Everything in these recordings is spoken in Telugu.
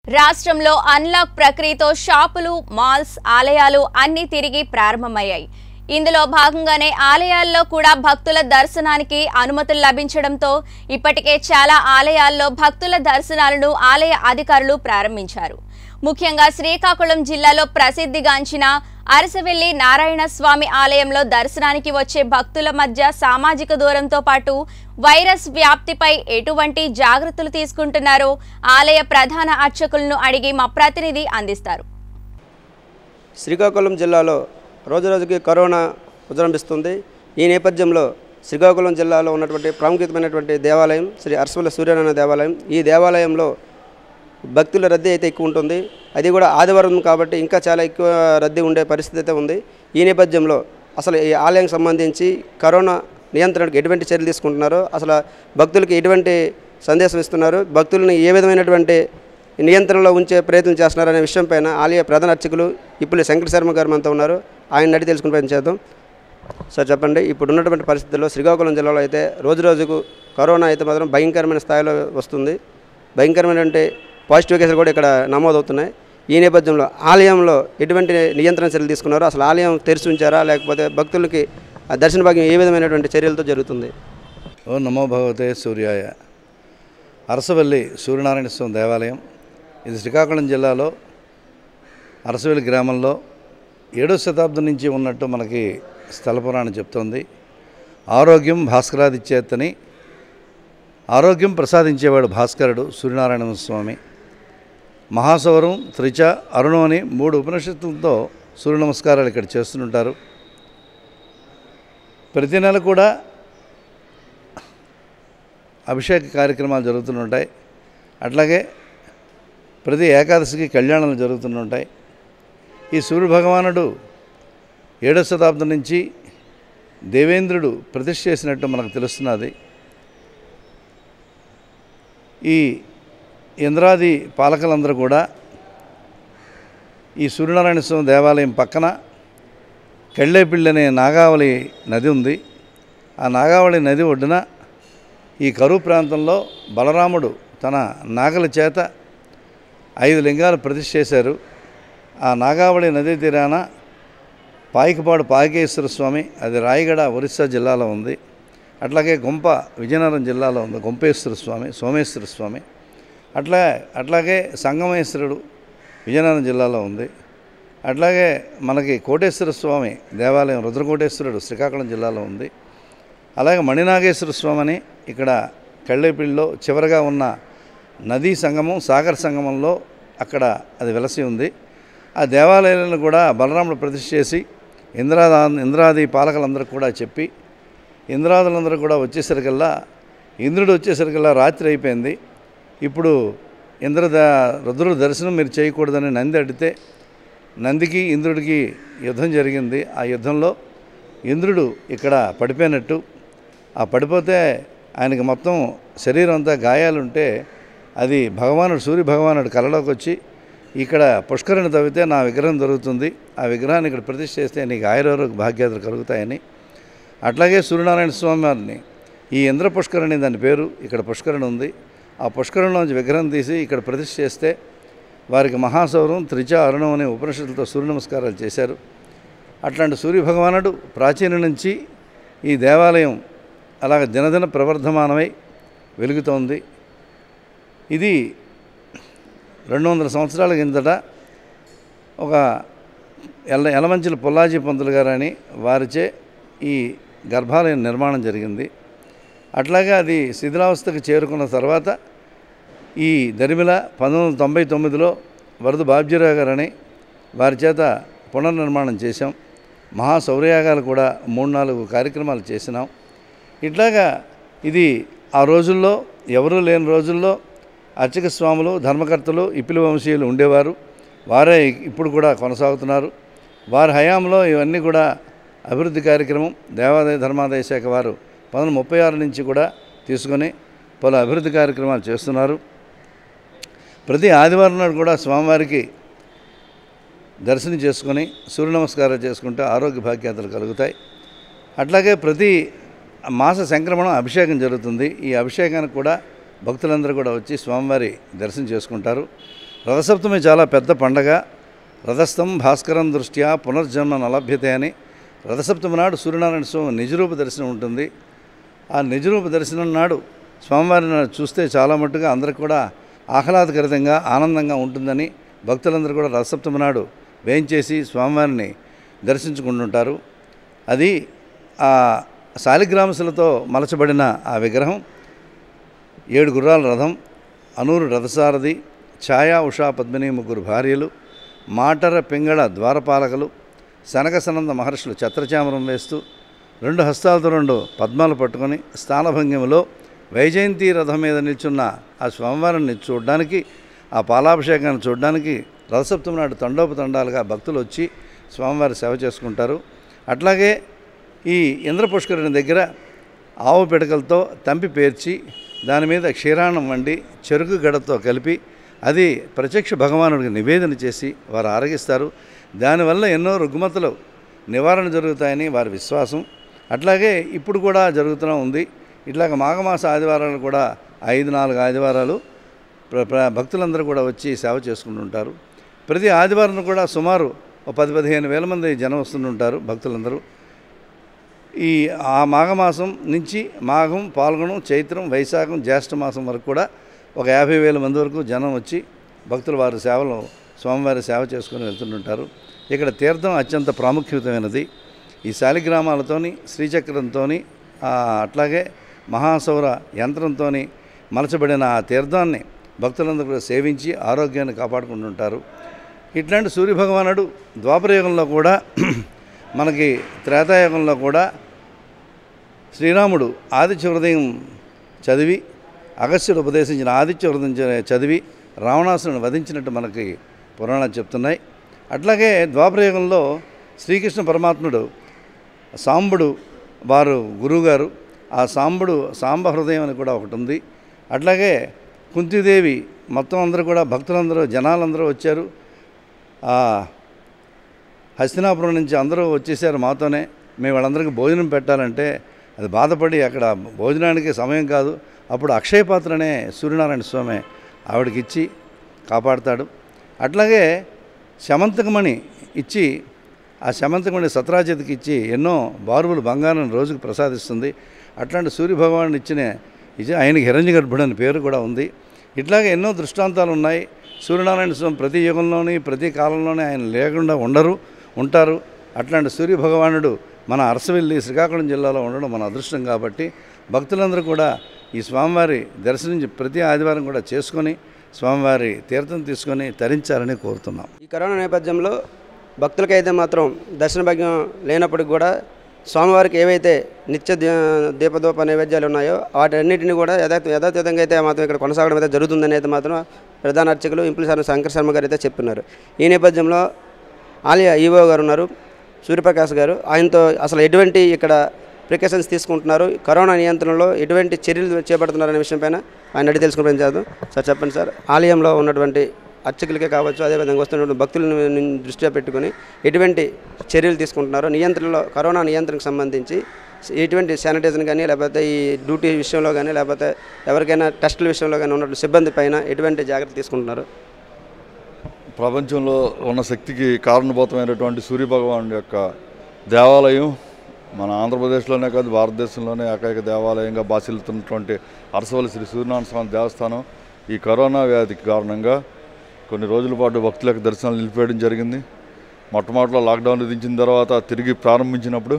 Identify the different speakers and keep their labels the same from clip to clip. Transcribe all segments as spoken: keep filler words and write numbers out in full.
Speaker 1: రాష్ట్రంలో అన్లాక్ ప్రక్రియతో షాపులు, మాల్స్, ఆలయాలు అన్ని తిరిగి ప్రారంభమయ్యాయి. ఇందులో భాగంగానే ఆలయాల్లో కూడా భక్తుల దర్శనానికి అనుమతులు లభించడంతో ఇప్పటికే చాలా ఆలయాల్లో భక్తుల దర్శనాలను ఆలయ అధికారులు ప్రారంభించారు. ముఖ్యంగా శ్రీకాకుళం జిల్లాలో ప్రసిద్ధిగాంచిన అరసవెల్లి నారాయణ స్వామి ఆలయంలో దర్శనానికి వచ్చే భక్తుల మధ్య సామాజిక దూరంతో పాటు వైరస్ వ్యాప్తిపై ఎటువంటి జాగ్రత్తలు తీసుకుంటున్నారో ఆలయ ప్రధాన అర్చకులను అడిగి మా ప్రతినిధి అందిస్తారు.
Speaker 2: శ్రీకాకుళం జిల్లాలో రోజురోజుకి కరోనా విజృంభిస్తుంది. ఈ నేపథ్యంలో శ్రీకాకుళం జిల్లాలో ఉన్నటువంటి ప్రాముఖ్యమైనటువంటి దేవాలయం శ్రీ అరసవెల్లి సూర్యనారాయణ దేవాలయం. ఈ దేవాలయంలో భక్తుల రద్దీ అయితే ఎక్కువ ఉంటుంది. అది కూడా ఆదివారం కాబట్టి ఇంకా చాలా ఎక్కువ రద్దీ ఉండే పరిస్థితి అయితే ఉంది. ఈ నేపథ్యంలో అసలు ఈ ఆలయానికి సంబంధించి కరోనా నియంత్రణకు ఎటువంటి చర్యలు తీసుకుంటున్నారో, అసలు భక్తులకి ఎటువంటి సందేశం ఇస్తున్నారు, భక్తులను ఏ విధమైనటువంటి నియంత్రణలో ఉంచే ప్రయత్నం చేస్తున్నారు అనే విషయం పైన ఆలయ ప్రధాన అర్చకులు ఇప్పుడు శంకర శర్మ గారు మనతో ఉన్నారు. ఆయన అడిగి తెలుసుకుని ప్రయత్నం చేద్దాం. సార్ చెప్పండి, ఇప్పుడు ఉన్నటువంటి పరిస్థితుల్లో శ్రీకాకుళం జిల్లాలో అయితే రోజు రోజుకు కరోనా అయితే మాత్రం భయంకరమైన స్థాయిలో వస్తుంది. భయంకరమైనటువంటి పాజిటివ్ కేసులు కూడా ఇక్కడ నమోదవుతున్నాయి. ఈ నేపథ్యంలో ఆలయంలో ఎటువంటి నియంత్రణ చర్యలు తీసుకున్నారో, అసలు ఆలయం తెరిచి ఉంచారా లేకపోతే భక్తులకి దర్శన భాగ్యం ఏ విధమైనటువంటి చర్యలతో జరుగుతుంది?
Speaker 3: ఓ నమో భగవతే సూర్యాయ. అరసవెల్లి సూర్యనారాయణ స్వామి దేవాలయం ఇది శ్రీకాకుళం జిల్లాలో అరసవెల్లి గ్రామంలో ఏడో శతాబ్దం నుంచి ఉన్నట్టు మనకి స్థల పురాణం చెప్తోంది. ఆరోగ్యం భాస్కరాదిచ్చేతని, ఆరోగ్యం ప్రసాదించేవాడు భాస్కరుడు సూర్యనారాయణ స్వామి. మహాసౌరం, త్రిచ, అరుణం అని మూడు ఉపనిషత్తులతో సూర్య నమస్కారాలు ఇక్కడ చేస్తుంటారు. ప్రతి నెల కూడా అభిషేక కార్యక్రమాలు జరుగుతుంటాయి. అట్లాగే ప్రతి ఏకాదశికి కళ్యాణాలు జరుగుతుంటాయి. ఈ సూర్య భగవానుడు ఏడో శతాబ్దం నుంచి దేవేంద్రుడు ప్రతిష్ఠ చేసినట్టు మనకు తెలుస్తున్నది. ఈ ఇంద్రాది పాలకులందరూ కూడా ఈ సూర్యనారాయణ స్వామి దేవాలయం పక్కన కెళ్ళేపిల్లి అనే నాగావళి నది ఉంది. ఆ నాగావళి నది ఒడ్డున ఈ కరువు ప్రాంతంలో బలరాముడు తన నాగల చేత ఐదు లింగాలు ప్రతిష్ఠ చేశారు. ఆ నాగావళి నదీ తీరాన పాయికపాడు పాయకేశ్వర స్వామి, అది రాయగడ ఒరిస్సా జిల్లాలో ఉంది. అట్లాగే గొంప విజయనగరం జిల్లాలో ఉంది గొంపేశ్వర స్వామి, సోమేశ్వర స్వామి. అట్లా అట్లాగే సంగమేశ్వరుడు విజయనగరం జిల్లాలో ఉంది. అట్లాగే మనకి కోటేశ్వర స్వామి దేవాలయం రుద్రకోటేశ్వరుడు శ్రీకాకుళం జిల్లాలో ఉంది. అలాగే మణినాగేశ్వర స్వామి అని ఇక్కడ కళ్ళేపిల్లిలో చివరగా ఉన్న నదీ సంగమం సాగర సంగమంలో అక్కడ అది వెలసి ఉంది. ఆ దేవాలయాలను కూడా బలరాముడు ప్రతిష్ఠ చేసి ఇంద్రాదా ఇంద్రాది పాలకులందరూ కూడా చెప్పి ఇంద్రాదులందరూ కూడా వచ్చేసరికల్లా ఇంద్రుడు వచ్చేసరికల్లా రాత్రి అయిపోయింది. ఇప్పుడు ఇంద్ర రుద్రుడు దర్శనం మీరు చేయకూడదని నంది అడిగితే నందికి ఇంద్రుడికి యుద్ధం జరిగింది. ఆ యుద్ధంలో ఇంద్రుడు ఇక్కడ పడిపోయినట్టు, ఆ పడిపోతే ఆయనకి మొత్తం శరీరం అంతా గాయాలుంటే అది భగవానుడు సూర్య భగవానుడు కలలోకి వచ్చి ఇక్కడ పుష్కరిణి తవ్వితే నా విగ్రహం దొరుకుతుంది, ఆ విగ్రహాన్ని ఇక్కడ ప్రతిష్ఠ చేస్తే నీకు ఆయురారోగ్య భాగ్యాలు కలుగుతాయని. అట్లాగే సూర్యనారాయణ స్వామి వారిని ఈ ఇంద్ర పుష్కరిణి దాని పేరు, ఇక్కడ పుష్కరిణి ఉంది. ఆ పుష్కరంలోంచి విగ్రహం తీసి ఇక్కడ ప్రతిష్ఠ చేస్తే వారికి మహాసౌరం, త్రిచ, అరుణం అనే ఉపనిషత్తులతో సూర్య నమస్కారాలు చేశారు. అట్లాంటి సూర్య భగవానుడు ప్రాచీన నుంచి ఈ దేవాలయం అలాగ దినదిన ప్రవర్ధమానమై వెలుగుతోంది. ఇది రెండు వందల సంవత్సరాల కిందట ఒక ఎల్ల ఎలమంచిల పుల్లాజీ పంతులు గారని వారిచే ఈ గర్భాలయం నిర్మాణం జరిగింది. అట్లాగే అది శిథిలావస్థకు చేరుకున్న తర్వాత ఈ దరిమిల పంతొమ్మిది వందల తొంభై తొమ్మిదిలో వరద బాబ్జీరావు గారని వారి చేత పునర్నిర్మాణం చేశాం. మహాశౌర్యయాగాలు కూడా మూడు నాలుగు కార్యక్రమాలు చేసినాం. ఇట్లాగా ఇది ఆ రోజుల్లో ఎవరూ లేని రోజుల్లో అర్చక స్వాములు, ధర్మకర్తలు, ఇపిలి వంశీయులు ఉండేవారు. వారే ఇప్పుడు కూడా కొనసాగుతున్నారు. వారి హయాంలో ఇవన్నీ కూడా అభివృద్ధి కార్యక్రమం దేవాదాయ ధర్మాదాయ శాఖ వారు పంతొమ్మిది ముప్పై ఆరు నుంచి కూడా తీసుకొని పలు అభివృద్ధి కార్యక్రమాలు చేస్తున్నారు. ప్రతి ఆదివారం నాడు కూడా స్వామివారికి దర్శనం చేసుకొని సూర్య నమస్కారాలు చేసుకుంటే ఆరోగ్య భాగ్యాతలు కలుగుతాయి. అట్లాగే ప్రతి మాస సంక్రమణం అభిషేకం జరుగుతుంది. ఈ అభిషేకానికి కూడా భక్తులందరూ కూడా వచ్చి స్వామివారి దర్శనం చేసుకుంటారు. రథసప్తమి చాలా పెద్ద పండగ. రథస్థం భాస్కరం దృష్ట్యా పునర్జన్మ నలభ్యతే అని రథసప్తమి నాడు సూర్యనారాయణ స్వామి నిజరూప దర్శనం ఉంటుంది. ఆ నిజరూప దర్శనం నాడు స్వామివారిని చూస్తే చాలా మట్టుగా అందరికి కూడా ఆహ్లాదకరంగా ఆనందంగా ఉంటుందని భక్తులందరూ కూడా రథసప్తమి నాడు వేయించేసి స్వామివారిని దర్శించుకుంటుంటారు. అది ఆ శాలిగ్రామశిలతో మలచబడిన ఆ విగ్రహం, ఏడు గుర్రాల రథం, అనూరు రథసారథి, ఛాయా ఉషా పద్మిని ముగ్గురు భార్యలు, మాటర పింగళ ద్వారపాలకులు, శనక సనంద మహర్షులు ఛత్రచామరం వేస్తూ రెండు హస్తాలతో రెండు పద్మాలు పట్టుకొని స్థానభంగిమలో వైజయంతి రథం మీద నిల్చున్న ఆ స్వామివారిని చూడడానికి, ఆ పాలాభిషేకాన్ని చూడడానికి రథసప్తమి నాడు తండోపతండాలుగా భక్తులు వచ్చి స్వామివారి సేవ చేసుకుంటారు. అట్లాగే ఈ ఇంద్రపుష్కరుని దగ్గర ఆవు పిడకలతో తంపి పేర్చి దాని మీద క్షీరాన్నం వండి చెరుకు గడతో కలిపి అది ప్రత్యక్ష భగవానుడికి నివేదన చేసి వారు ఆరగిస్తారు. దానివల్ల ఎన్నో రుగ్మతలు నివారణ జరుగుతాయని వారి విశ్వాసం. అట్లాగే ఇప్పుడు కూడా జరుగుతూనే ఉంది. ఇట్లాగ మాఘమాస ఆదివారాలు కూడా ఐదు నాలుగు ఆదివారాలు భక్తులందరూ కూడా వచ్చి సేవ చేసుకుంటుంటారు. ప్రతి ఆదివారం కూడా సుమారు ఒక పది పదిహేను వేల మంది జనం వస్తుంటుంటారు భక్తులందరూ. ఈ ఆ మాఘమాసం నుంచి మాఘం, పాల్గొనం, చైత్రం, వైశాఖం, జ్యేష్ఠ మాసం వరకు కూడా ఒక యాభై వేల మంది వరకు జనం వచ్చి భక్తులు వారి సేవలు స్వామివారి సేవ చేసుకొని వెళ్తుంటుంటారు. ఇక్కడ తీర్థం అత్యంత ప్రాముఖ్యమైనది. ఈ శాలిగ్రామాలతోని, శ్రీచక్రంతో, అట్లాగే మహాసౌర యంత్రంతో మలచబడిన ఆ తీర్థాన్ని భక్తులందరూ కూడా సేవించి ఆరోగ్యాన్ని కాపాడుకుంటుంటారు. ఇట్లాంటి సూర్యభగవానుడు ద్వాపరయుగంలో కూడా మనకి త్రేతాయుగంలో కూడా శ్రీరాముడు ఆదిత్య హృదయం చదివి అగస్త్యుడు ఉపదేశించిన ఆదిత్య హృదయం చదివి రావణాసురుని వధించినట్టు మనకి పురాణాలు చెప్తున్నాయి. అట్లాగే ద్వాపరయుగంలో శ్రీకృష్ణ పరమాత్ముడు సాంబుడు వారు గురువుగారు, ఆ సాంబుడు సాంబ హృదయం అని కూడా ఒకటి ఉంది. అట్లాగే కుంతీదేవి మొత్తం అందరూ కూడా భక్తులందరూ జనాలందరూ వచ్చారు. హస్తినాపురం నుంచి అందరూ వచ్చేసారు మాతోనే, మేము వాళ్ళందరికీ భోజనం పెట్టాలంటే అది బాధపడి అక్కడ భోజనానికి సమయం కాదు. అప్పుడు అక్షయ పాత్రనే సూర్యనారాయణ స్వామి ఆవిడకి ఇచ్చి కాపాడుతాడు. అట్లాగే శమంతకమణి ఇచ్చి ఆ శమంతకమణి సత్రాజిత్కి ఇచ్చి ఎన్నో బారువులు బంగారం రోజుకు ప్రసాదిస్తుంది. అట్లాంటి సూర్యభగవాను ఇచ్చిన ఇచ్చి ఆయనకి హిరణ్యగర్భుడు అని పేరు కూడా ఉంది. ఇట్లాగే ఎన్నో దృష్టాంతాలు ఉన్నాయి. సూర్యనారాయణ స్వామి ప్రతి యుగంలోని ప్రతి కాలంలోనే ఆయన లేకుండా ఉండరు ఉంటారు. అట్లాంటి సూర్యభగవానుడు మన అరసవెల్లి శ్రీకాకుళం జిల్లాలో ఉండడం మన అదృష్టం కాబట్టి భక్తులందరూ కూడా ఈ స్వామివారి దర్శనం ప్రతి ఆదివారం కూడా చేసుకొని స్వామివారి తీర్థం తీసుకొని తరించాలని కోరుతున్నాం.
Speaker 2: ఈ కరోనా నేపథ్యంలో భక్తులకైతే మాత్రం దర్శన భాగ్యం లేనప్పటికి కూడా స్వామివారికి ఏవైతే నిత్య దీపదోప నైవేద్యాలు ఉన్నాయో వాటన్నిటిని కూడా యథాత్ యథాతథంగా అయితే మాత్రం ఇక్కడ కొనసాగడం అయితే జరుగుతుందని అయితే మాత్రం ప్రధాన అర్చకులు ఇంపుల్ శర్మ శంకర్ శర్మ గారు అయితే చెప్తున్నారు. ఈ నేపథ్యంలో ఆలయ ఈవో గారు ఉన్నారు సూర్యప్రకాష్ గారు, ఆయనతో అసలు ఎటువంటి ఇక్కడ ప్రికాషన్స్ తీసుకుంటున్నారు, కరోనా నియంత్రణలో ఎటువంటి చర్యలు చేపడుతున్నారనే విషయంపైన ఆయన అడిగి తెలుసుకునే ప్రయత్నం చేద్దాం. సార్ చెప్పండి సార్, ఆలయంలో ఉన్నటువంటి అర్చకులకే కావచ్చు అదేవిధంగా వస్తున్నటువంటి భక్తులను దృష్టిలో పెట్టుకుని ఎటువంటి చర్యలు తీసుకుంటున్నారో, నియంత్రణలో కరోనా నియంత్రణకు సంబంధించి ఎటువంటి శానిటైజర్ కానీ లేకపోతే ఈ డ్యూటీ విషయంలో కానీ లేకపోతే ఎవరికైనా టెస్టుల విషయంలో కానీ ఉన్నటువంటి సిబ్బంది పైన ఎటువంటి జాగ్రత్త తీసుకుంటున్నారు?
Speaker 4: ప్రపంచంలో ఉన్న శక్తికి కారణభూతమైనటువంటి సూర్యభగవానుడి యొక్క దేవాలయం మన ఆంధ్రప్రదేశ్లోనే కాదు భారతదేశంలోనే ఏకైక దేవాలయంగా బాసిల్లుతున్నటువంటి అరసవల్లి శ్రీ సూర్యనారాయణ స్వామి దేవస్థానం ఈ కరోనా వ్యాధికి కారణంగా కొన్ని రోజుల పాటు భక్తులకు దర్శనాలు నిలిపేయడం జరిగింది. మొట్టమొదటిలో లాక్డౌన్ విధించిన తర్వాత తిరిగి ప్రారంభించినప్పుడు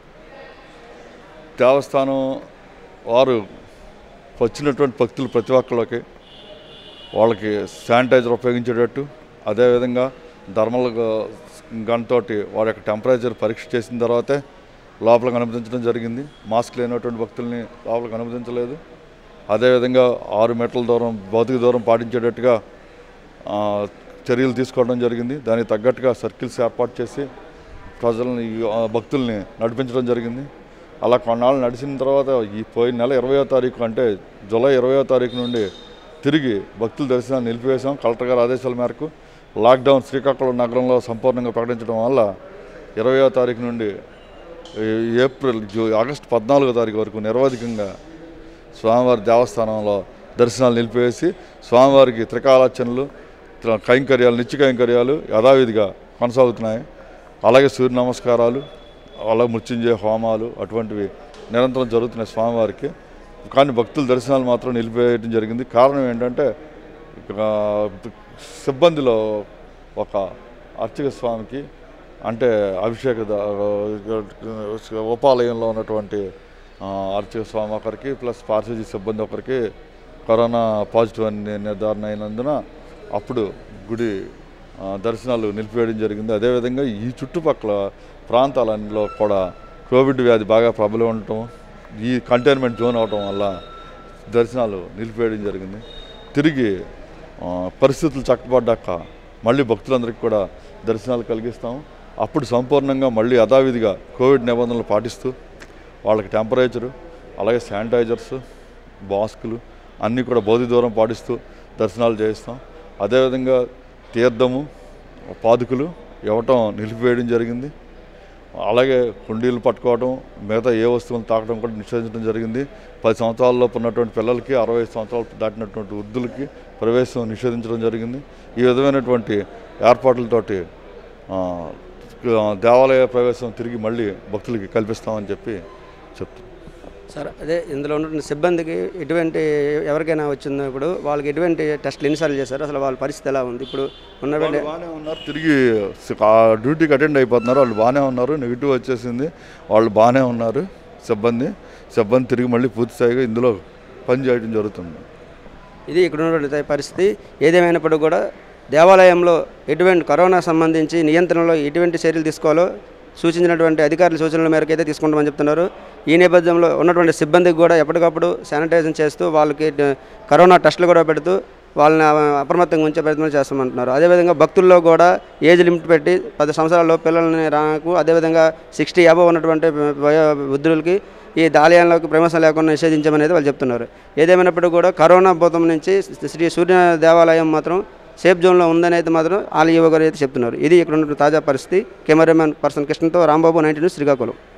Speaker 4: దేవస్థానం వారు వచ్చినటువంటి భక్తులు ప్రతి ఒక్కళ్ళకి వాళ్ళకి శానిటైజర్ ఉపయోగించేటట్టు, అదేవిధంగా థర్మల్ గన్తోటి వారి యొక్క టెంపరేచర్ పరీక్ష చేసిన తర్వాతే లోపలికి అనుమతించడం జరిగింది. మాస్క్ లేనటువంటి భక్తుల్ని లోపలికి అనుమతించలేదు. అదేవిధంగా ఆరు మీటర్ల దూరం భౌతిక దూరం పాటించేటట్టుగా చర్యలు తీసుకోవడం జరిగింది. దానికి తగ్గట్టుగా సర్కిల్స్ ఏర్పాటు చేసి ప్రజల్ని భక్తుల్ని నడిపించడం జరిగింది. అలా కొన్నాళ్ళు నడిచిన తర్వాత ఈ పోయిన నెల ఇరవయో తారీఖు అంటే జూలై ఇరవయో తారీఖు నుండి తిరిగి భక్తుల దర్శనాన్ని నిలిపివేశాం. కలెక్టర్ గారి ఆదేశాల మేరకు లాక్డౌన్ శ్రీకాకుళం నగరంలో సంపూర్ణంగా ప్రకటించడం వల్ల ఇరవయో తారీఖు నుండి ఏప్రిల్ ఆగస్టు పద్నాలుగో తారీఖు వరకు నిరవధికంగా స్వామివారి దేవస్థానంలో దర్శనాలు నిలిపివేసి స్వామివారికి త్రికాలార్చనలు కైంకర్యాలు నిత్య కైంకర్యాలు యథావిధిగా కొనసాగుతున్నాయి. అలాగే సూర్య నమస్కారాలు, అలాగే మృత్యుంజయ హోమాలు అటువంటివి నిరంతరం జరుగుతున్నాయి స్వామివారికి. కానీ భక్తుల దర్శనాలు మాత్రం నిలిపేయడం జరిగింది. కారణం ఏంటంటే సిబ్బందిలో ఒక అర్చక స్వామికి అంటే అభిషేక ఉపాలయంలో ఉన్నటువంటి అర్చక స్వామి ఒకరికి ప్లస్ పార్సజీ సిబ్బంది ఒకరికి కరోనా పాజిటివ్ అని నిర్ధారణ అయినందున అప్పుడు గుడి దర్శనాలు నిలిపివేయడం జరిగింది. అదేవిధంగా ఈ చుట్టుపక్కల ప్రాంతాలలో కూడా కోవిడ్ వ్యాధి బాగా ప్రబలం ఉండటం, ఈ కంటైన్మెంట్ జోన్ అవటం వల్ల దర్శనాలు నిలిపివేయడం జరిగింది. తిరిగి పరిస్థితులు చక్కబడ్డాక మళ్ళీ భక్తులందరికీ కూడా దర్శనాలు కలిగిస్తాం. అప్పుడు సంపూర్ణంగా మళ్ళీ యథావిధిగా కోవిడ్ నిబంధనలు పాటిస్తూ వాళ్ళకి టెంపరేచరు, అలాగే శానిటైజర్స్, మాస్కులు అన్నీ కూడా భౌతిక దూరం పాటిస్తూ దర్శనాలు చేయిస్తాం. అదేవిధంగా తీర్థము, పాదుకులు ఇవ్వటం నిలిపివేయడం జరిగింది. అలాగే కుండీలు పట్టుకోవడం, మిగతా ఏ వస్తువులను తాకడం కూడా నిషేధించడం జరిగింది. పది సంవత్సరాలలోపు ఉన్నటువంటి పిల్లలకి, అరవై సంవత్సరాలు దాటినటువంటి వృద్ధులకి ప్రవేశం నిషేధించడం జరిగింది. ఈ విధమైనటువంటి ఏర్పాట్లతోటి దేవాలయ ప్రవేశం తిరిగి మళ్ళీ భక్తులకి కల్పిస్తామని చెప్పి చెప్తాం.
Speaker 2: సార్, అదే ఇందులో ఉన్నటువంటి సిబ్బందికి ఎటువంటి ఎవరికైనా వచ్చినప్పుడు వాళ్ళకి ఎటువంటి టెస్టులు ఎన్నిసార్లు చేశారు, అసలు వాళ్ళ పరిస్థితి ఎలా ఉంది? ఇప్పుడు ఉన్నటువంటి
Speaker 4: బాగానే ఉన్నారు, తిరిగి డ్యూటీకి అటెండ్ అయిపోతున్నారు. వాళ్ళు బాగానే ఉన్నారు, నెగిటివ్ వచ్చేసింది, వాళ్ళు బాగానే ఉన్నారు. సిబ్బంది సిబ్బంది తిరిగి మళ్ళీ పూర్తి స్థాయిగా ఇందులో పని చేయడం జరుగుతుంది.
Speaker 2: ఇది ఇక్కడ ఉన్నటువంటి పరిస్థితి. ఏదేమైనప్పుడు కూడా దేవాలయంలో ఎటువంటి కరోనా సంబంధించి నియంత్రణలో ఎటువంటి చర్యలు తీసుకోవాలో సూచించినటువంటి అధికారుల సూచనల మేరకు అయితే తీసుకుంటామని చెప్తున్నారు. ఈ నేపథ్యంలో ఉన్నటువంటి సిబ్బందికి కూడా ఎప్పటికప్పుడు శానిటైజేషన్ చేస్తూ వాళ్ళకి కరోనా టెస్టులు కూడా పెడుతూ వాళ్ళని అప్రమత్తంగా ఉంచే ప్రయత్నం చేస్తామంటున్నారు. అదేవిధంగా భక్తుల్లో కూడా ఏజ్ లిమిట్ పెట్టి పది సంవత్సరాల్లో పిల్లల్ని రాకు, అదేవిధంగా సిక్స్టీ అబవ్ ఉన్నటువంటి వయో వృద్ధులకి ఈ ఆలయంలోకి ప్రవేశం లేకుండా నిషేధించమనేది వాళ్ళు చెప్తున్నారు. ఏదేమైనప్పటికీ కూడా కరోనా భూతం నుంచి శ్రీ సూర్య దేవాలయం మాత్రం సేఫ్ జోన్లో ఉందనేది మాత్రం ఆలయ గారు అయితే చెప్తున్నారు. ఇది ఇక్కడ ఉన్న తాజా పరిస్థితి. కెమెరామెన్ పర్సన్ కృష్ణతో రాంబాబు, నైన్టీ న్యూస్, శ్రీకాకుళం.